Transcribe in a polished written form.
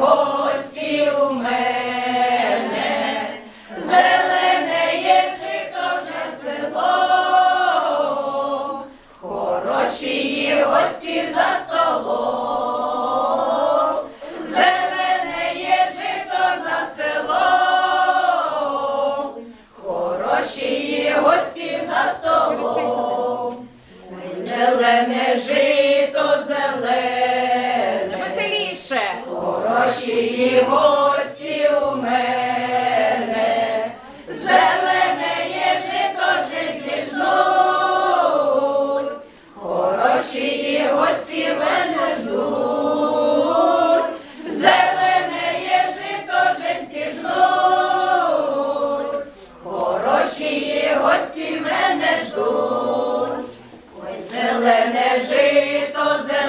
гості у мене, зелене є жито вже село, хороші гості за столом, зелене є жито за селом, хороші гості за столом, зелене жито зелене, Веселіше! хороші гості у мене, зелене є жито жінці жнуть, хороші гості мене ждуть, зелене є жито жінці жнуть, хороші гості мене ждуть, ой, зелене жито зелене.